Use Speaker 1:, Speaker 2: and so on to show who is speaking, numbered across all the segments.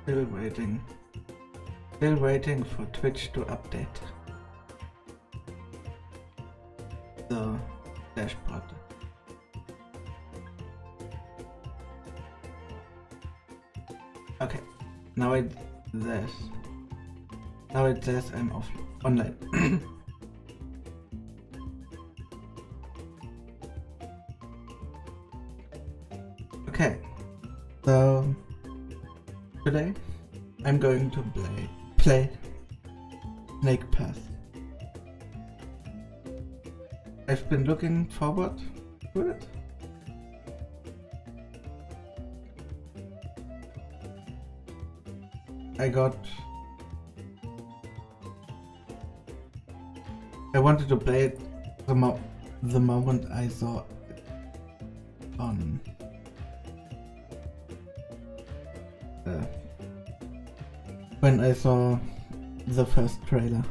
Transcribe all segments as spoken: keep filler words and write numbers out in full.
Speaker 1: Still waiting. Still waiting for Twitch to update the dashboard. Okay, now it says now it says I'm off online. Okay, so today I'm going to play play Snake Pass. I've been looking forward to it. I got I wanted to play it the, mo the moment I saw it on uh, when I saw the first trailer.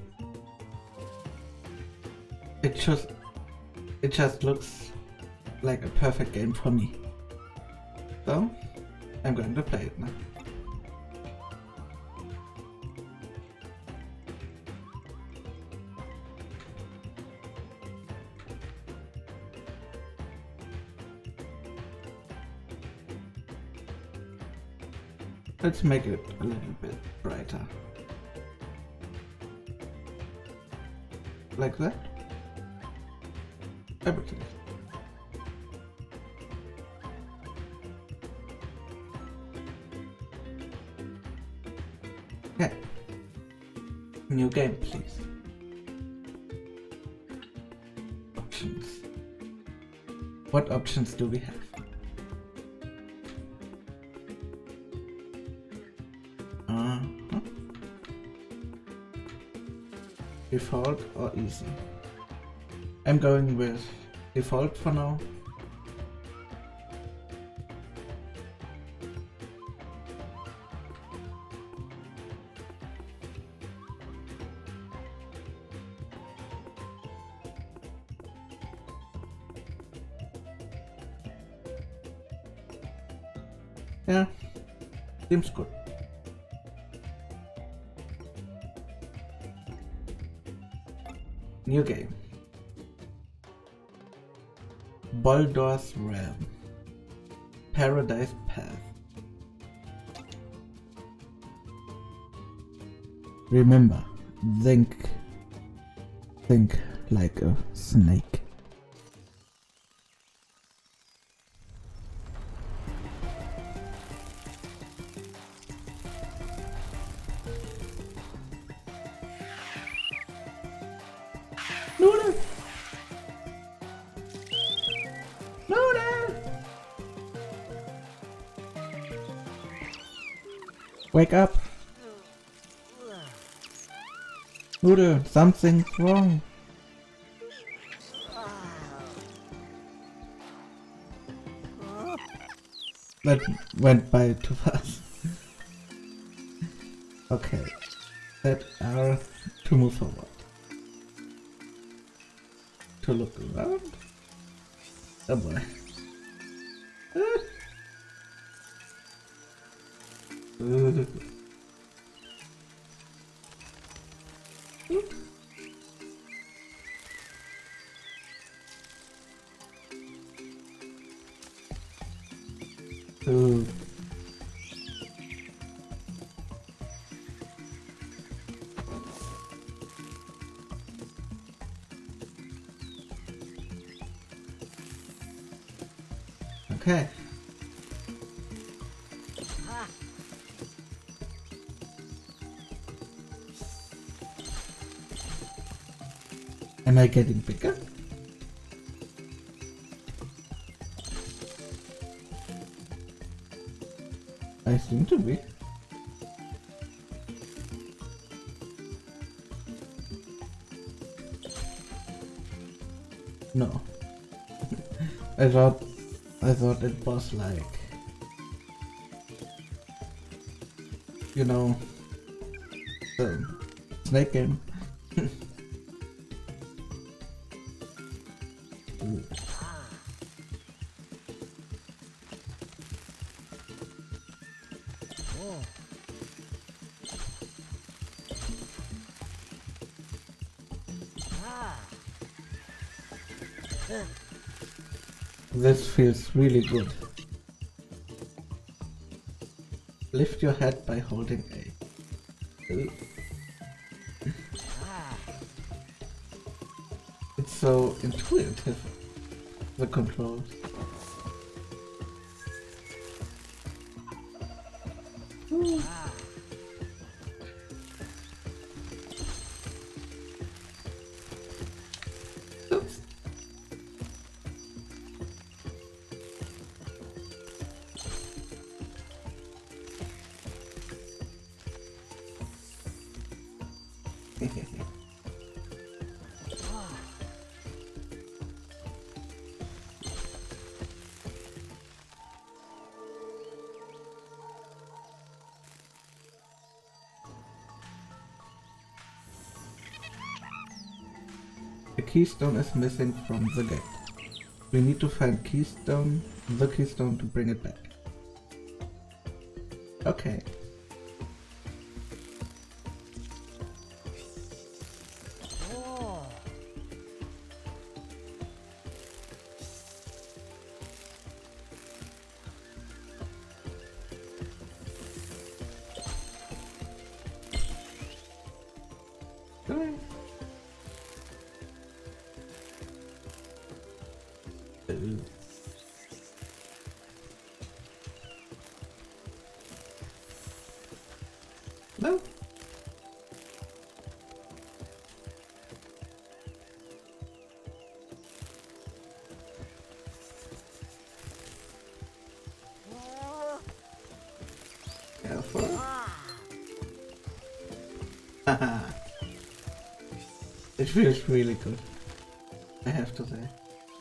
Speaker 1: It just it just looks like a perfect game for me. So I'm going to play it now. Let's make it a little bit brighter. Like that. Everything. Okay. New game, please. Options. What options do we have? Uh-huh. Default or easy? I'm going with default for now. Yeah, seems good. New game. Baldur's Realm. Paradise Path. Remember, think, think like a snake. Noodle! Noodle! Wake up! Noodle, something's wrong. That went by too fast. Okay. Set R to move forward. To look around. Oh boy. Uh. Uh. Okay. Am I getting bigger? I seem to be. No. I thought I thought it was like, you know, the snake game. This feels really good. Lift your head by holding A. Ooh. It's so intuitive, the controls. Ooh. Oops. The keystone is missing from the gate. We need to find keystone, the keystone to bring it back. Okay. Ooh. No. Careful. Haha. It feels really good, I have to say.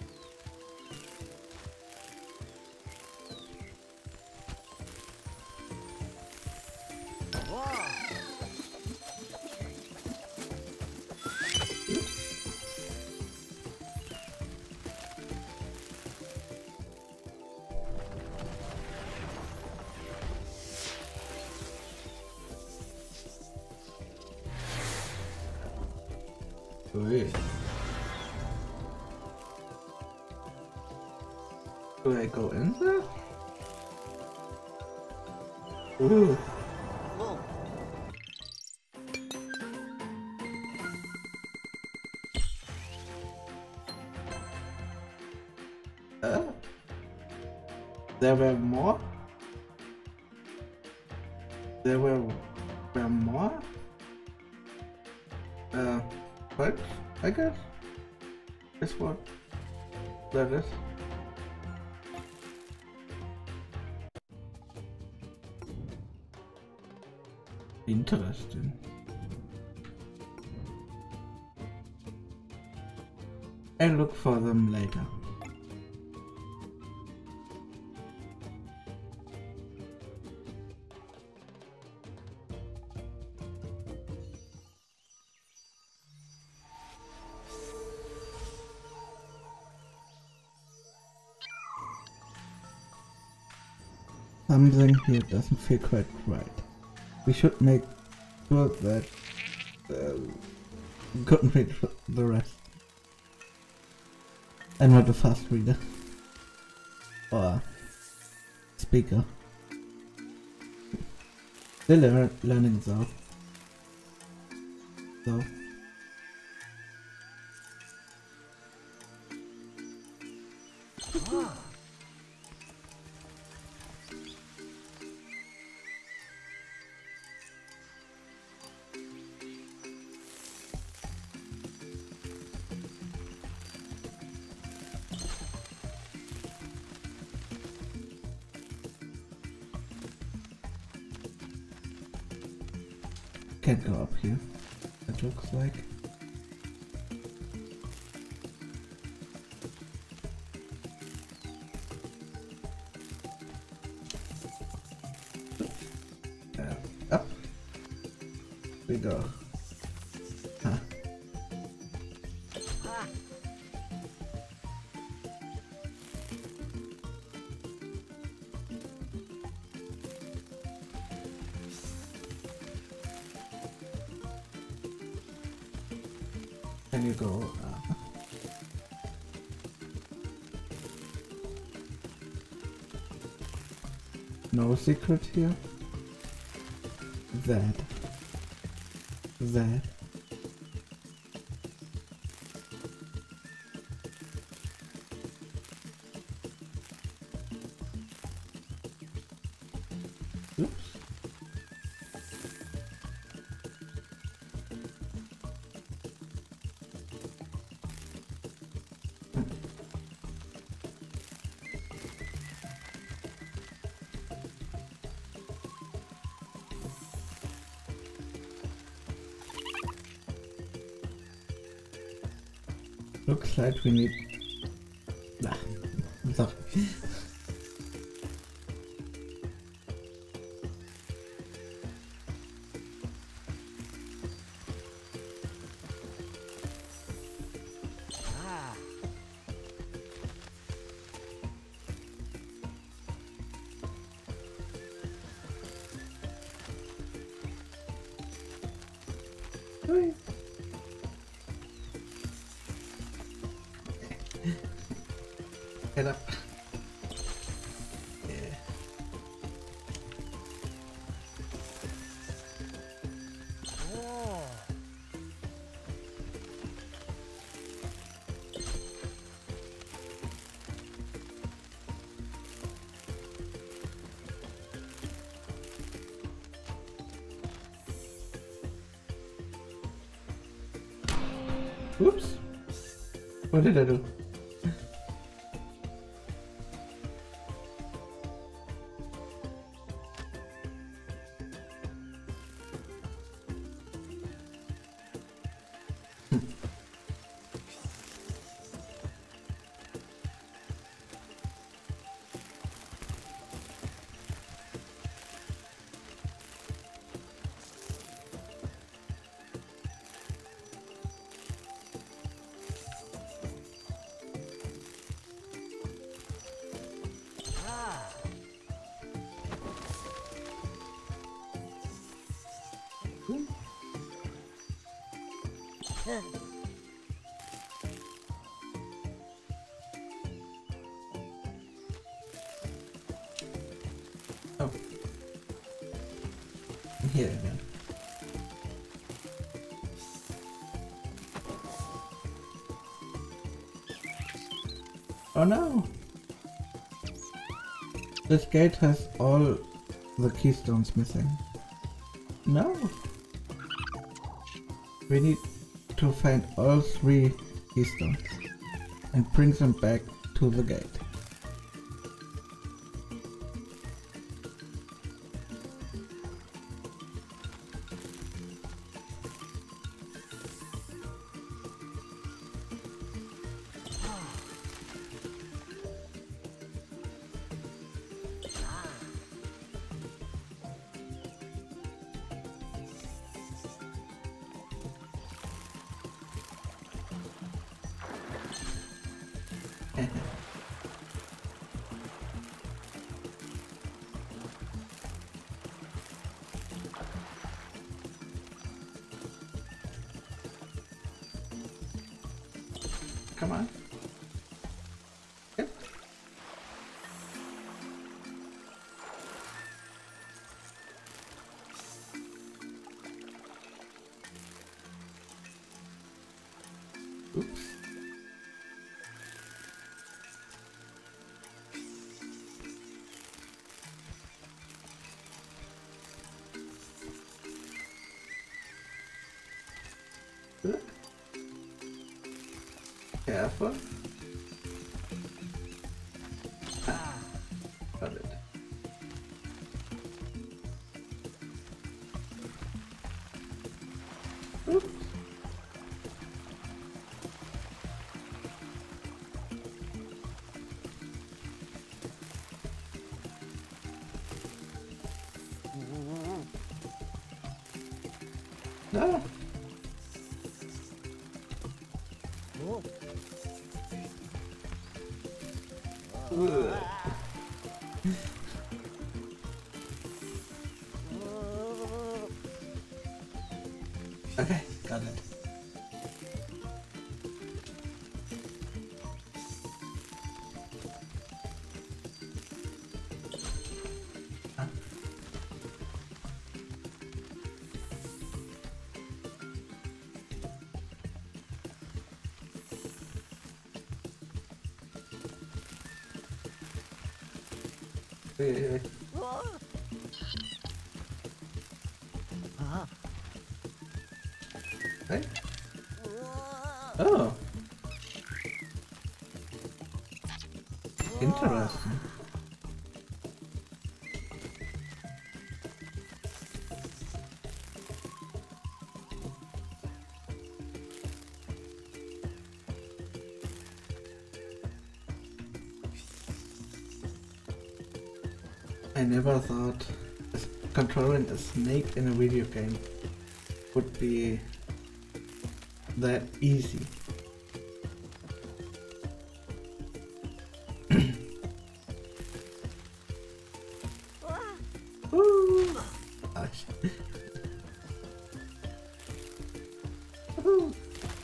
Speaker 1: Wait. Do I go in there? Ooh. Uh, there were more? There were, were more? Uh, what? I guess? Is what that is. Interesting. I'll look for them later. Something here doesn't feel quite right. We should make sure that uh, we couldn't read the rest. I'm not a fast reader or speaker. Still lear learning though. So. Can't go up here, it looks like. Uh, up we go. Huh. Can you go? Uh, no secret here. That. That. Oops. Looks like we need... Ah, sorry. Hui. Head up. Yeah. Oops. What did I do? Oh. Here again. Oh no! This gate has all the keystones missing. No! We need to find all three keystones and bring them back to the gate. Come on. Yep. Oops. Good. Careful. Ah, got it. Oops. Ah. Ugh. Okay, got it. Hey, hey. Oh, interesting. I never thought controlling a snake in a video game would be that easy. Ooh. Ah, shit. Ooh.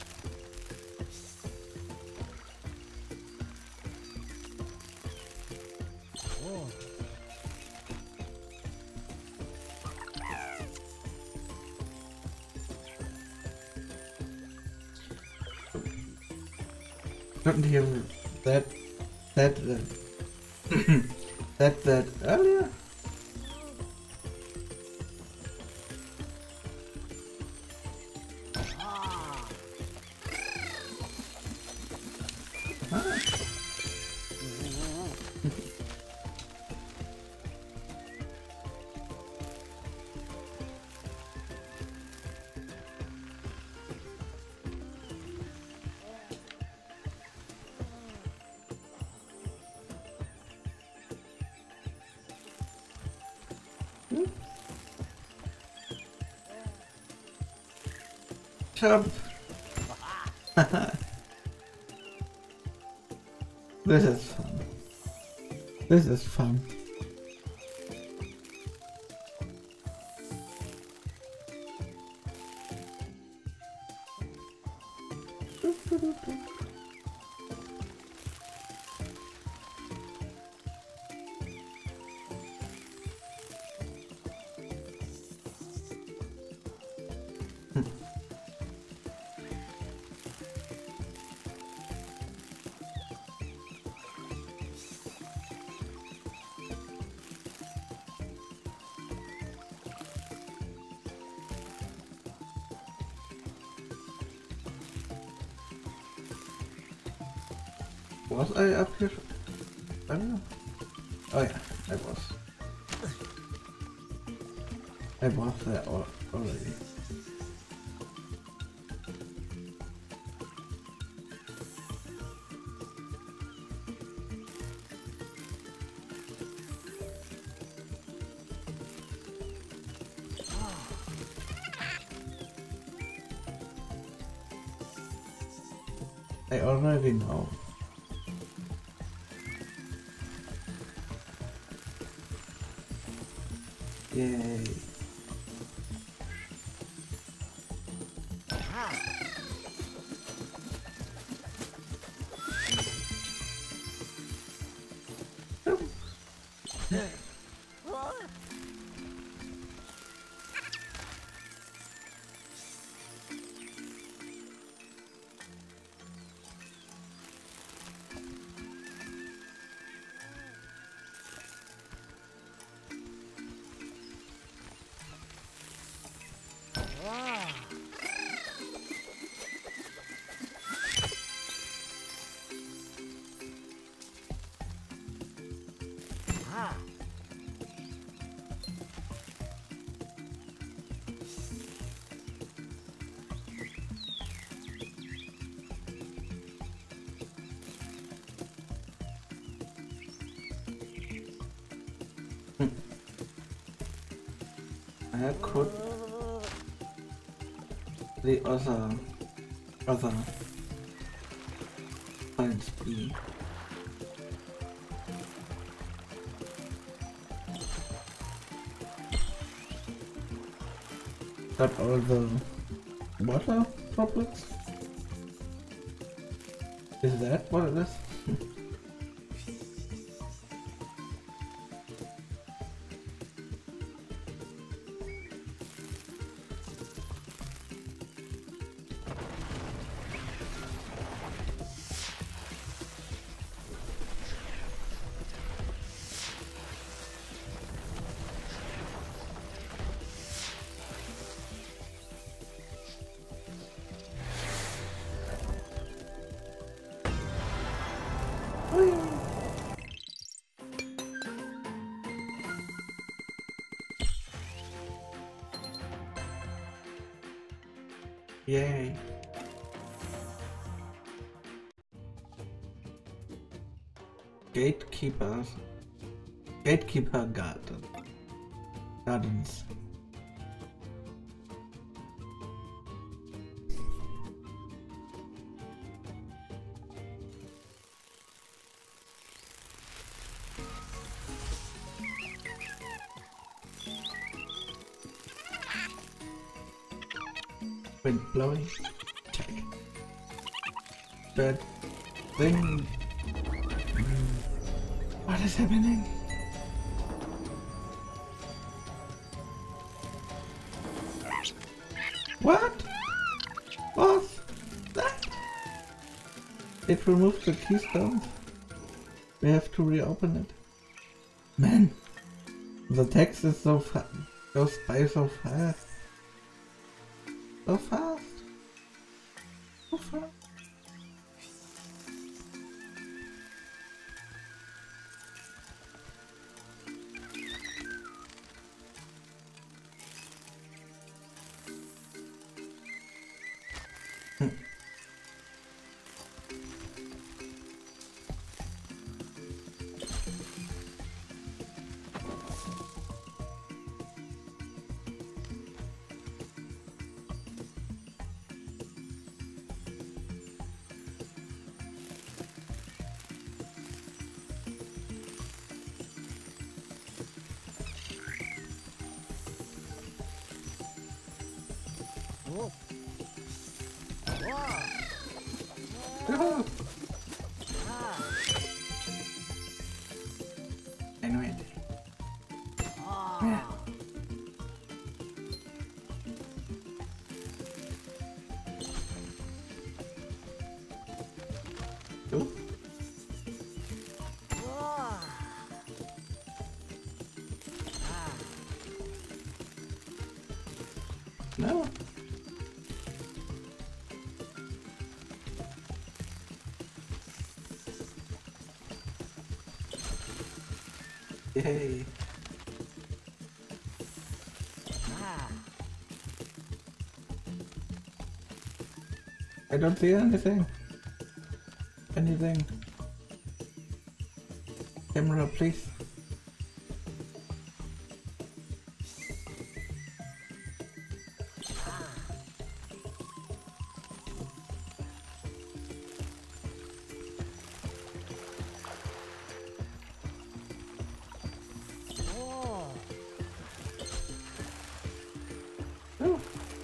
Speaker 1: Couldn't hear that that uh, that that earlier. Ah. Jump. This is fun. This is fun. Was I up here? I don't know. Oh yeah, I was. I was there al already. I already know. Yay. I could the other other points be that all the water droplets? Is that what it is? Yay. Gatekeepers. Gatekeeper Garden. Gardens. Wind blowing. Check. Bad thing. What is happening? What? What's that? It removed the keystones. We have to reopen it. Man, the text is so fast. Goes by so fast. So fast. So fast. No. I know it. Yeah. Oh. No. Yay. I don't see anything. Anything. Camera, please. Oh.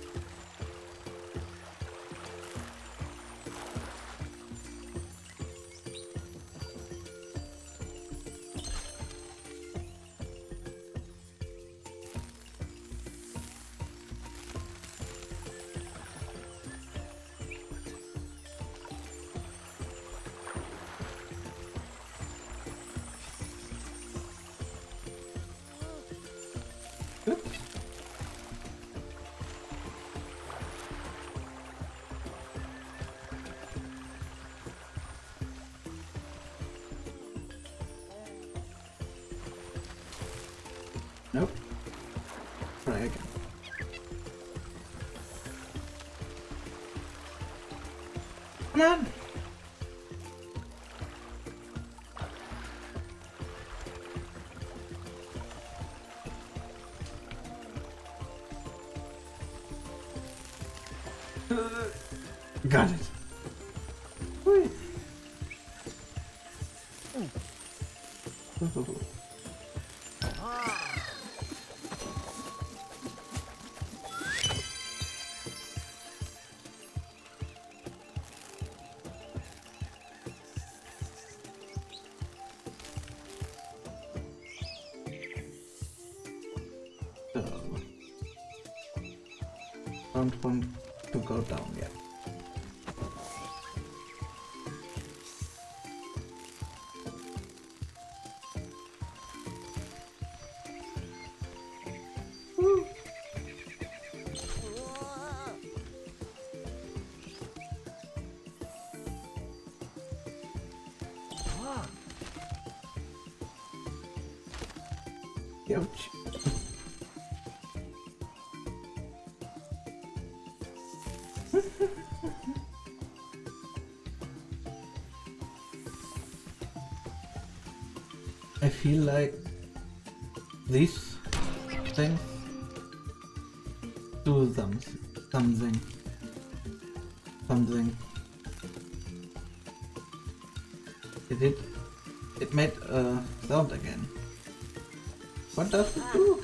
Speaker 1: Oops. Nope. Try again. Come on! Got it. Whee. Ooh. So, don't want to go down yet. Woo. Ouch. feel like these things do some, something. Something. It did. It made a sound again. What does it do?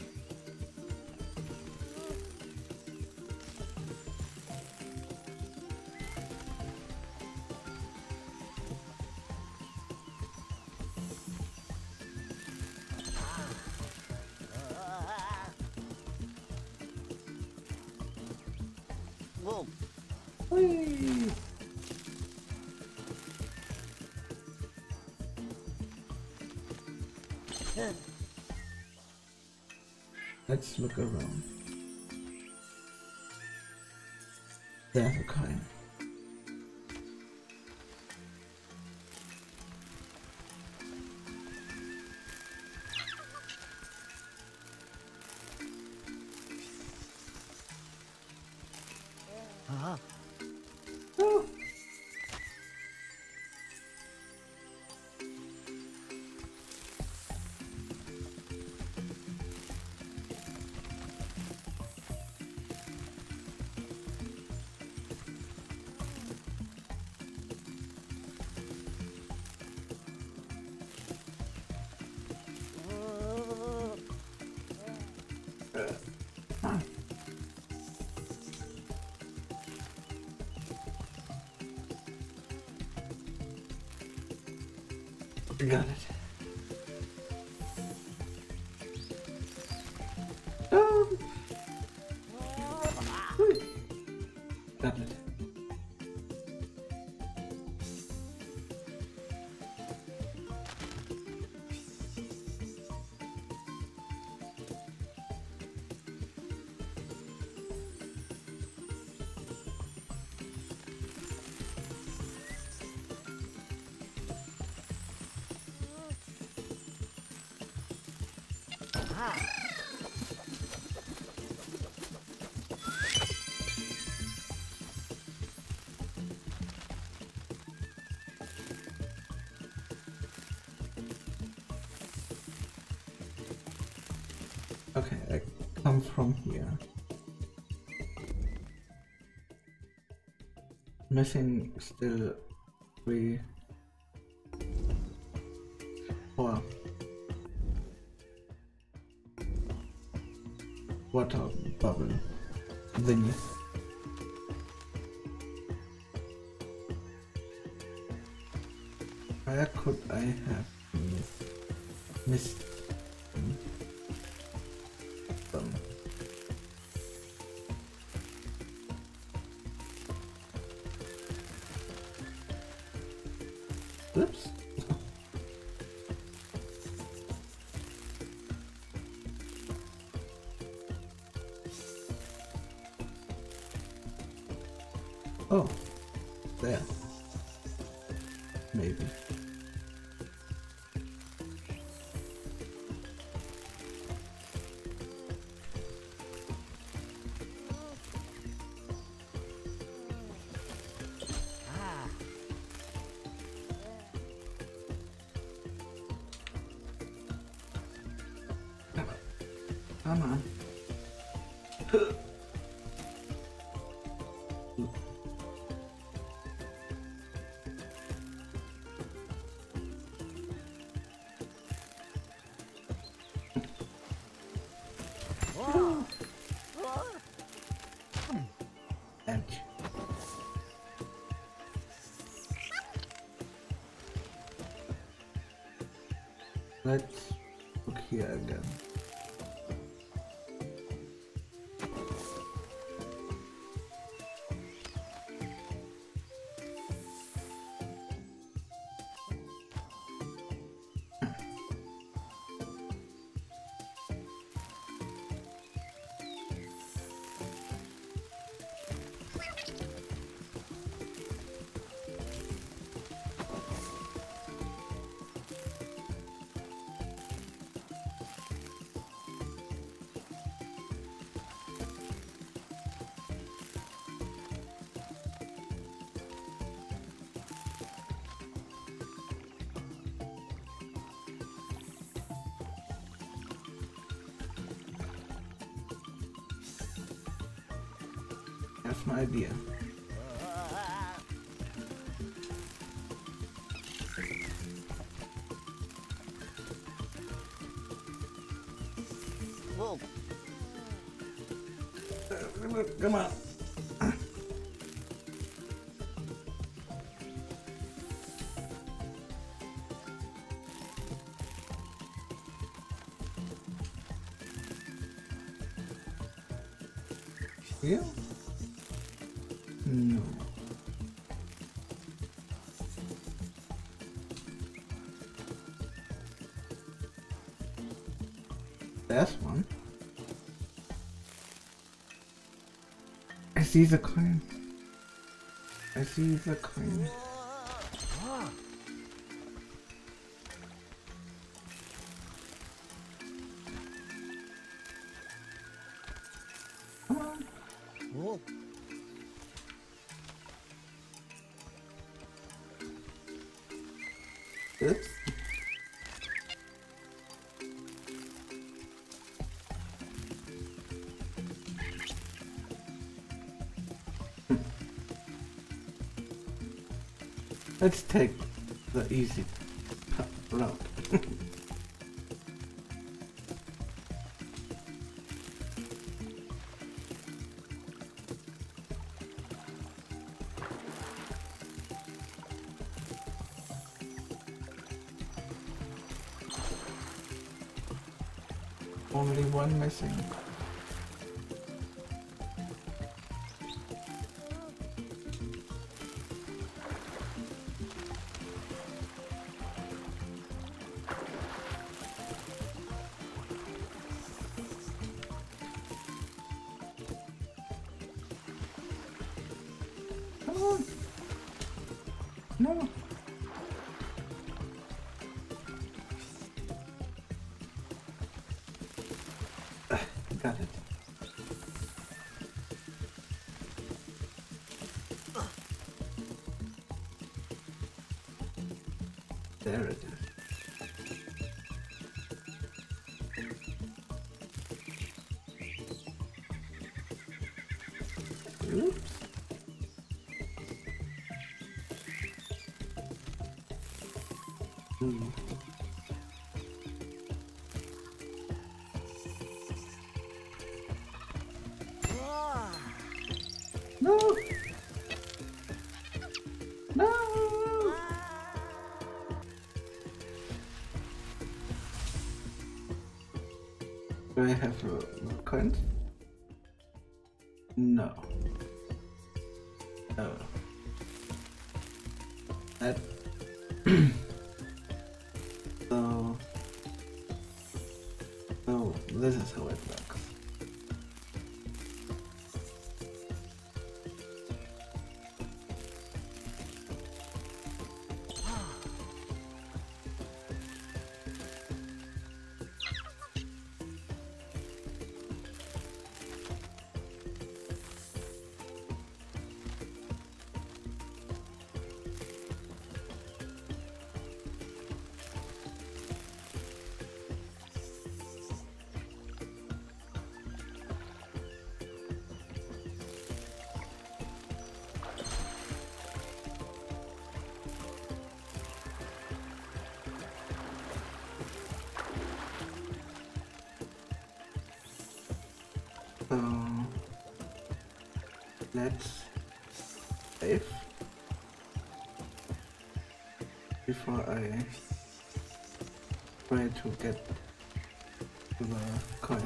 Speaker 1: Whee! Let's look around. There's a coin.
Speaker 2: Uh-huh.
Speaker 1: Oh. Ah. Got it. Um. Whee. Got it. Okay, I come from here. Missing still three, four water bubble thingy. Where could I have missed, missed them? them? Oops. Oh, there. Maybe. Come on. Edge. Let's look here again. That's my idea.
Speaker 2: Whoa.
Speaker 1: Uh, come on. Yeah? No. That's one. I see the coin. I see the coin. Come on.
Speaker 2: Whoa.
Speaker 1: Oops. Let's take the easy route. Only one missing. Come on. No. Got it. There it is. Oops. Hmm. No! No! Do I have a coin? No. No. That. so. So, this is how it works. So let's save before I try to get to the coin.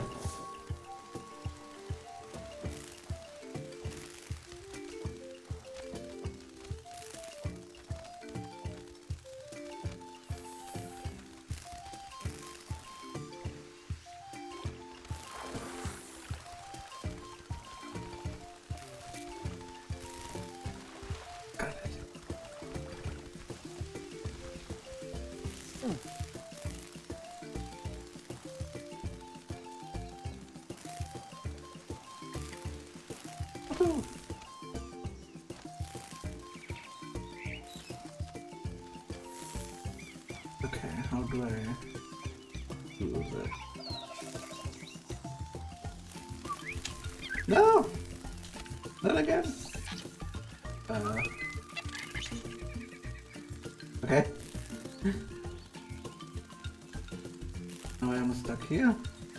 Speaker 1: Woohoo! Okay, how do I do that? No! Then again. Uh. Okay. Now I am stuck here.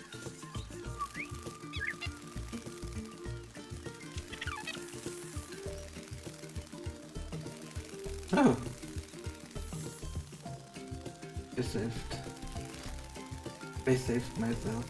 Speaker 1: Oh. I saved. I saved myself.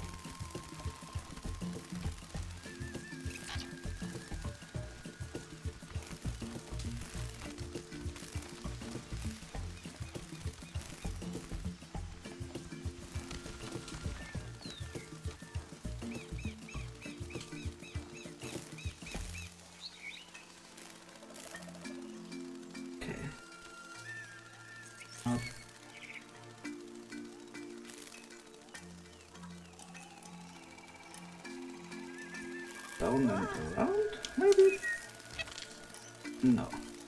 Speaker 1: Down and around, maybe? No.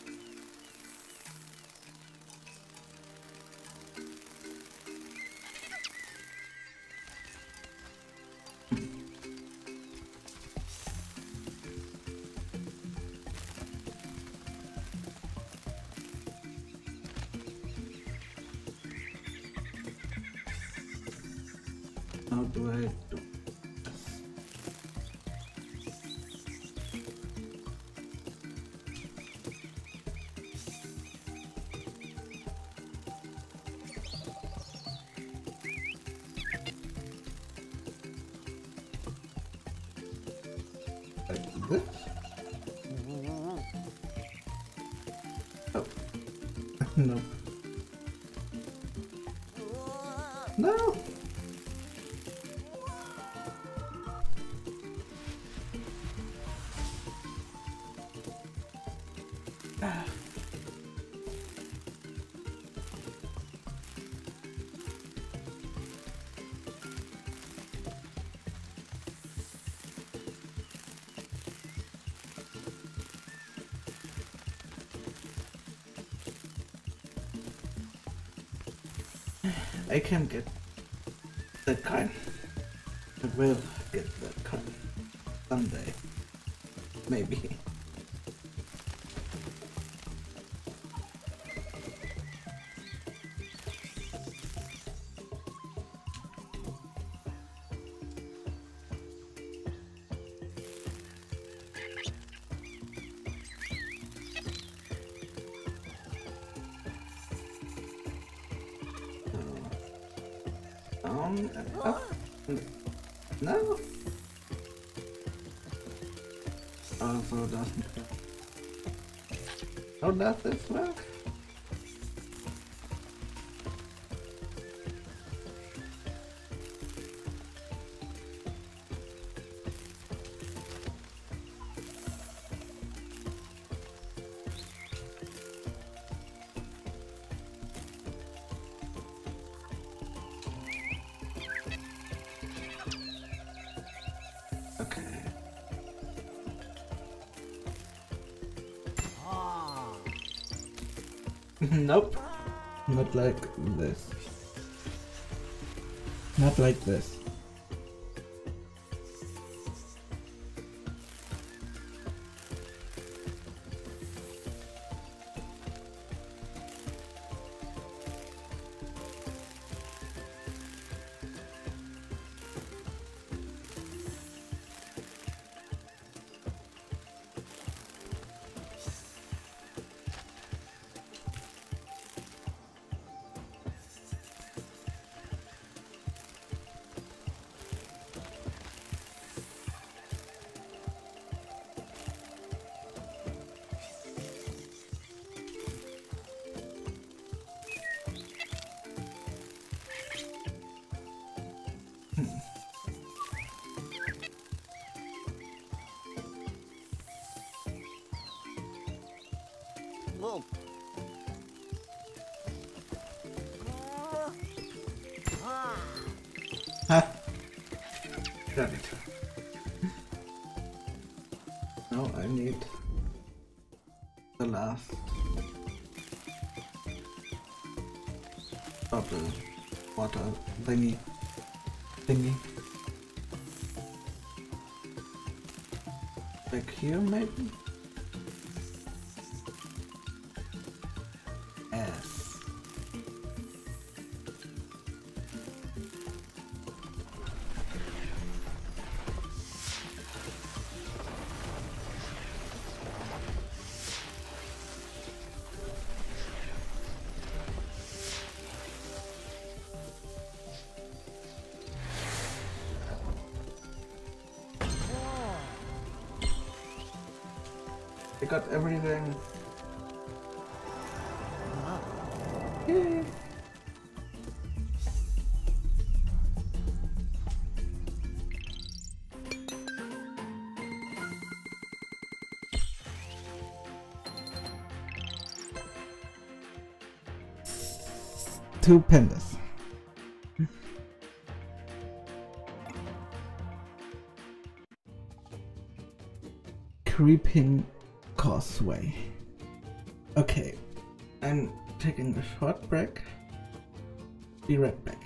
Speaker 1: How do I do? Like this? Oh. No. No! Ah. I can get that kind. I will get that kind. Someday. Maybe. Down and up. No. Also doesn't work. How does this work? Okay. Nope. Not like this. Not like this.
Speaker 2: Whoa.
Speaker 1: Ha! Got it. Now I need the last bubble water thingy thingy. back here, maybe? Yes. I got everything. Yay. Two pandas. Creeping causeway. Okay, I'm taking a short break. Be right back.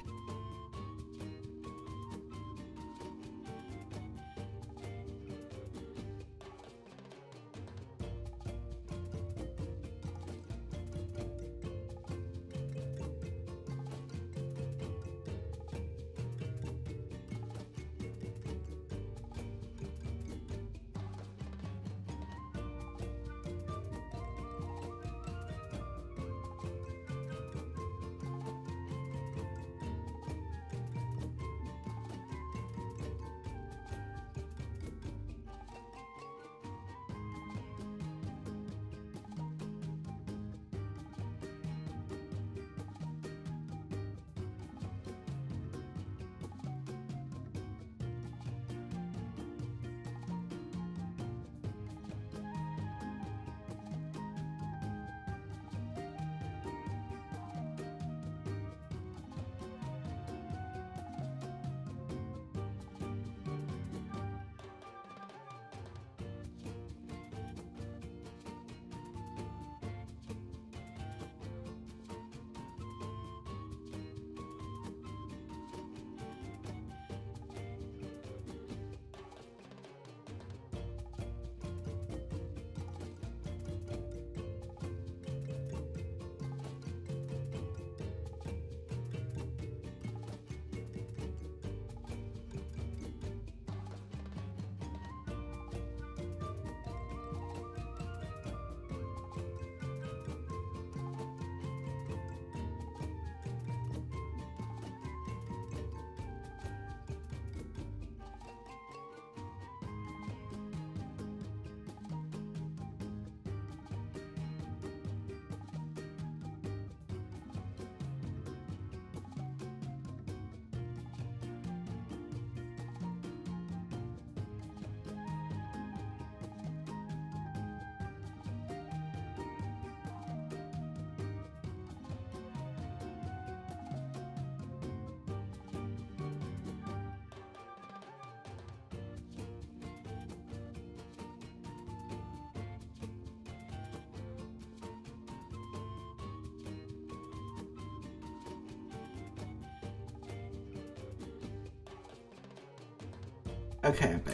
Speaker 1: Okay, I'm back.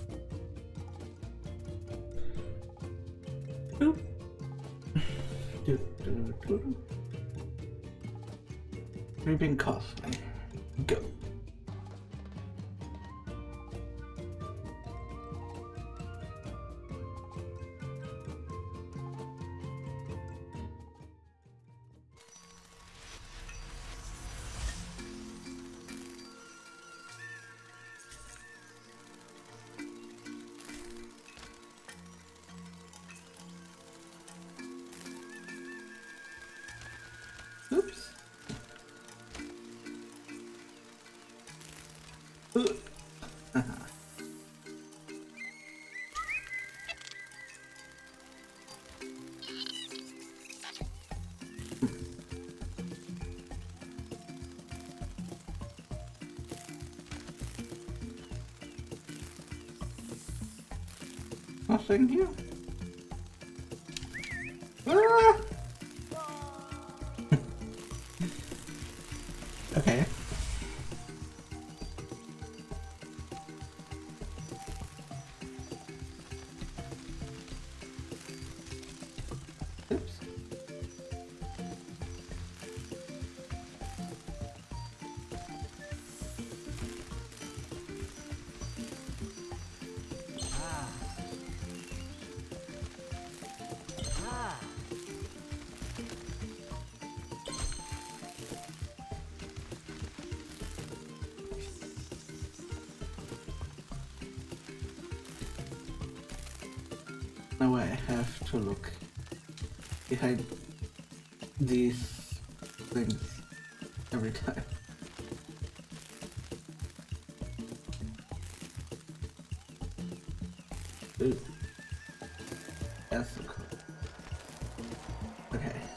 Speaker 1: Boop. Do, do, do. Creeping causeway. Go. Oops. Nothing here. Ah! Okay. Now I have to look behind these things every time. Ooh. That's so cool. Okay.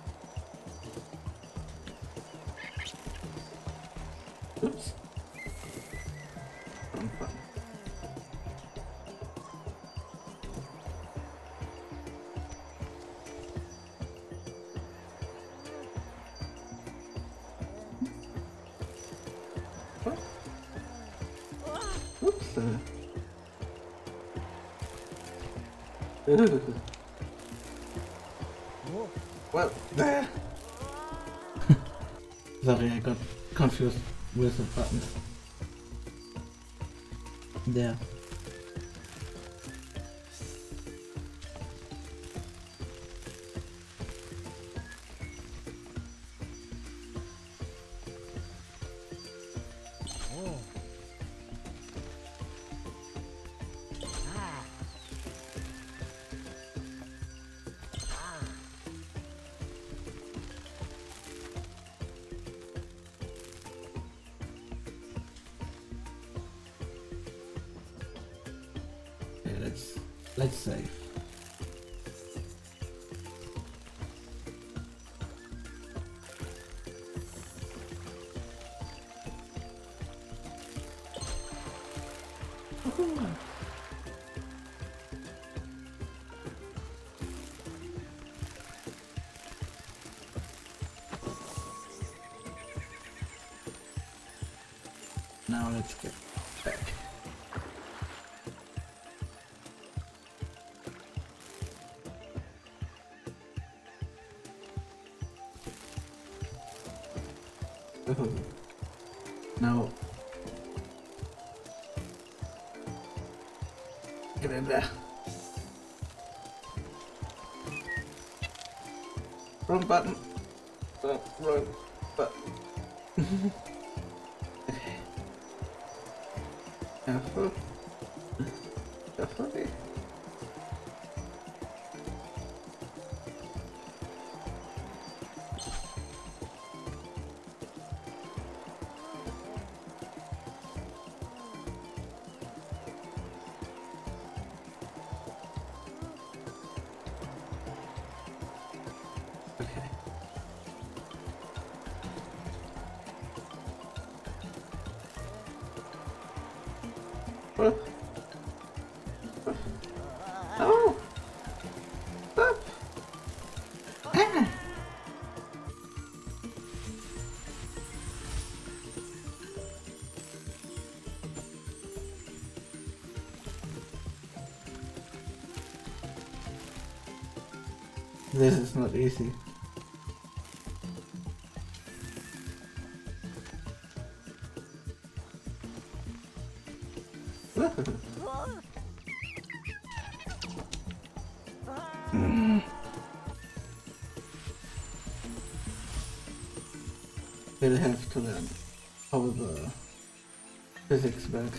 Speaker 1: Oops. Wrong button. What? Oops. Uh. Ooh. Well, there. Sorry, I got confused with the button. There. Okay, let's let's save. Now let's get back. Oh. Now get in there. Wrong button. Uh, wrong button. Okay. Careful. Carefully. Okay. What? Oh! Stop! Ah! This is not easy. Mm. We'll have to learn how the physics work.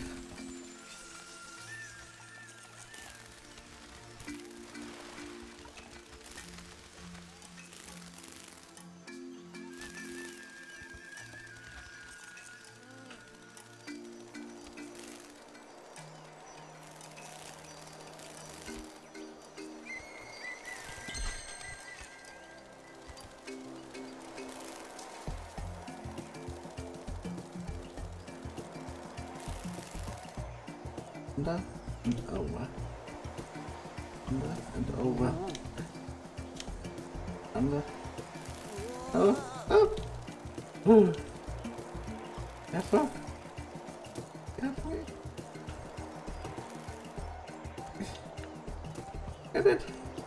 Speaker 1: Under and over. Under and over. Under. Oh, oh! Ooh. Careful! Careful! Get it!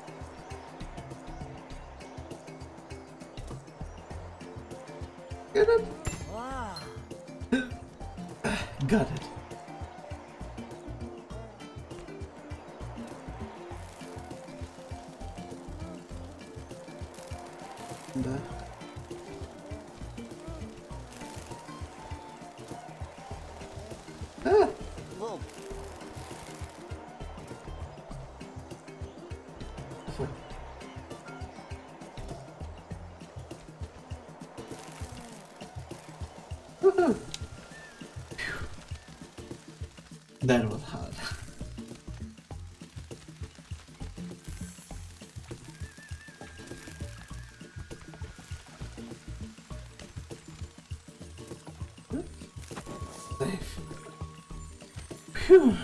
Speaker 1: Get it! Got it. Under. Ah! That was hard. Safe. Phew.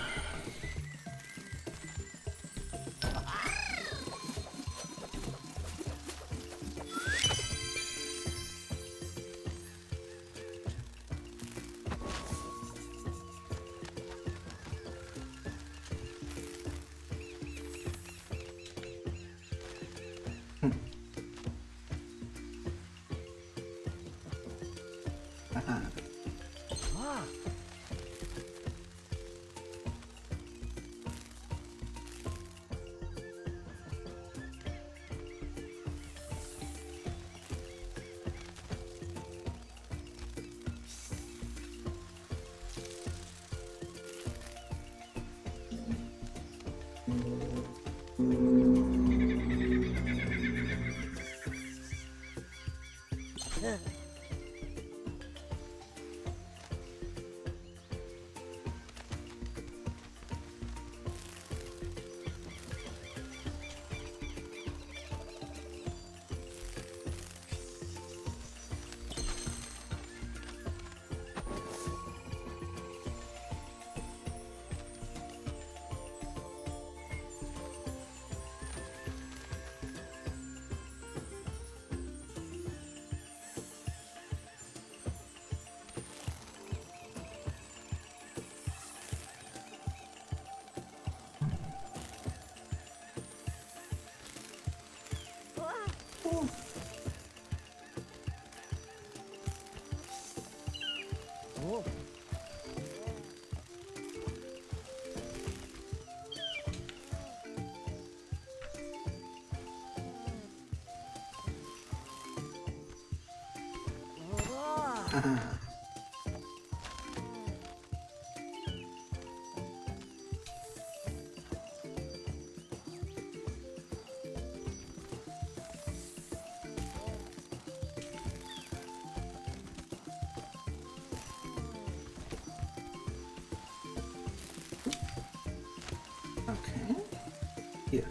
Speaker 1: Okay. Yeah.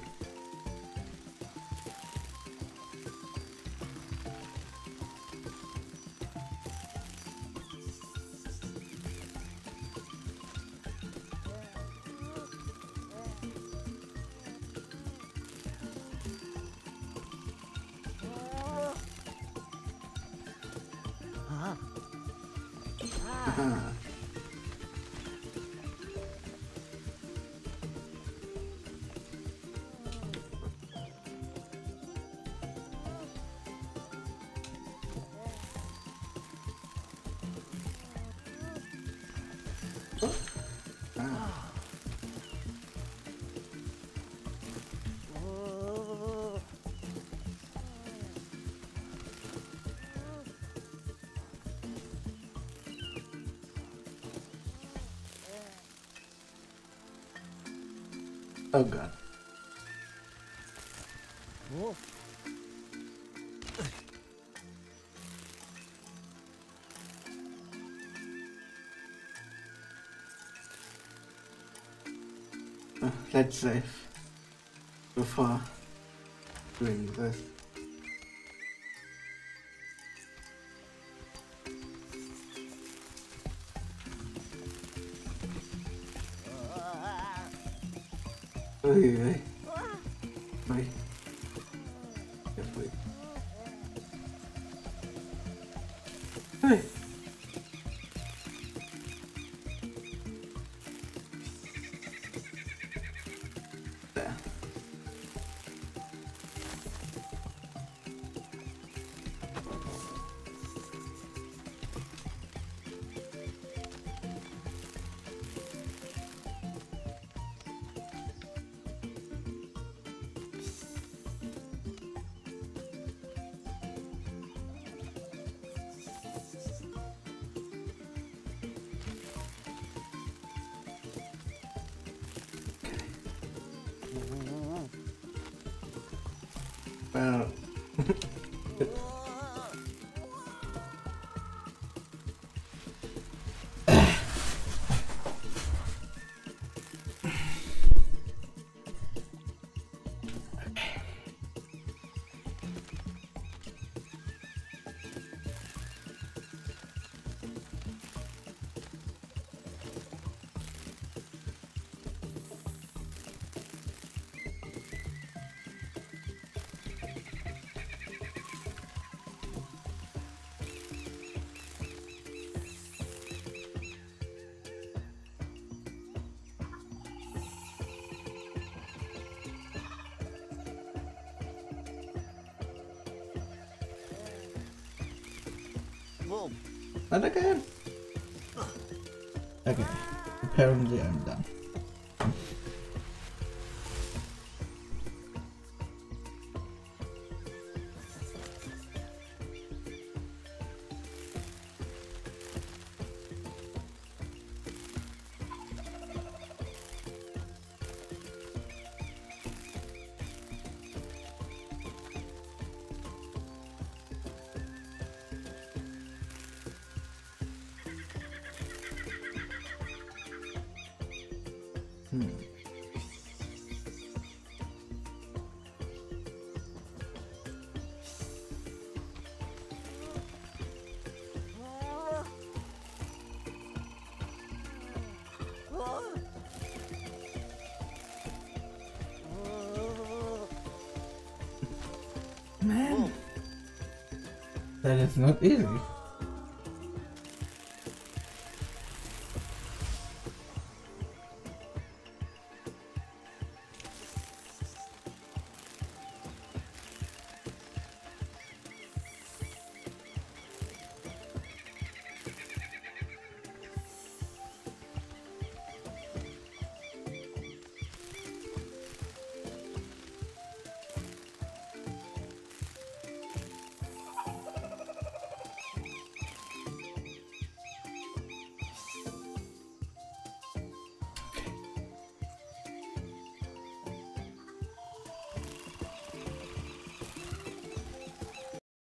Speaker 1: Uh-huh. Oh god. Uh, let's save before doing this. Oi, oi. Oi. Já foi. Oi. There. Well, Not again. Okay. Apparently I'm done. Hmm. Man, that is not easy.